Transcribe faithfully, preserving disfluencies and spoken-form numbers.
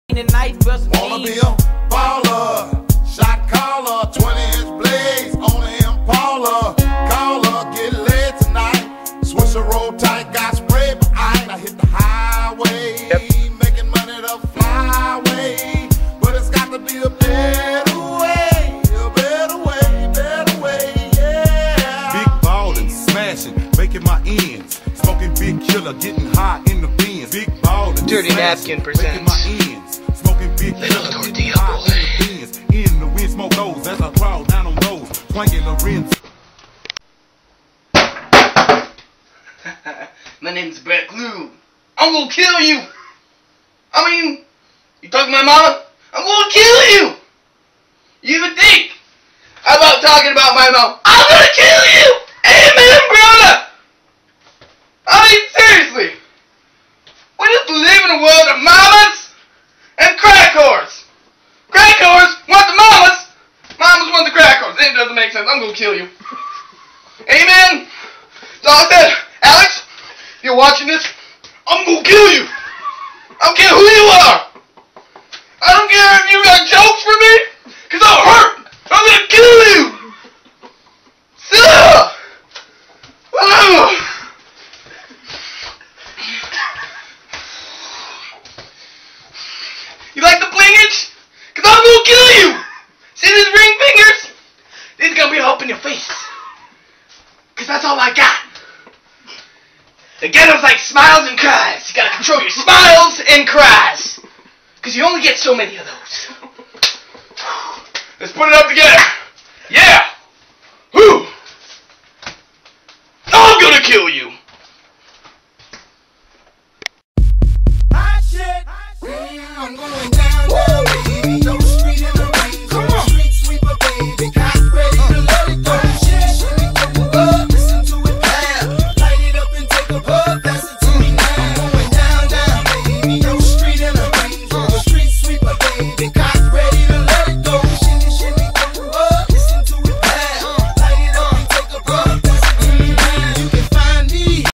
Wanna be a baller, shot caller, twenty inch blades on the Impala. Caller, get laid tonight. Switch a roll tight, got spray behind. I hit the highway, yep. Making money the flyway, but it's got to be a better way, a better way, better way, yeah. Big ballin', smashing, making my ends, smoking big killer, getting high in the bins. Big ballin', Dirty Napkin presents. Making my ends, smoking big killer, getting high in the bins. In the wind, smoke those as I crawl down on those, twanging the rims. My name's Brett Glue. I'm gonna kill you. I mean, you talking to my mama? I'm gonna kill you. You even think about talking about my mom? I'm gonna kill you. Amen, brother. I mean, seriously. We just live in a world of mamas and crack whores. Crack whores want the mamas. Mamas want the crack whores. It doesn't make sense. I'm gonna kill you. Amen. So I said, Alex, if you're watching this, I'm gonna kill you. I don't care who you are. I don't care if you got jokes for me, cause I'll hurt. I'm gonna kill you. So, oh. You like the blingage? Cause I'm gonna kill you. See these ring fingers? These are gonna be up in your face. Cause that's all I got. The ghetto's like smiles and cries. You gotta control your smiles and cries. Cause you only get so many of those. Let's put it up together. Yeah!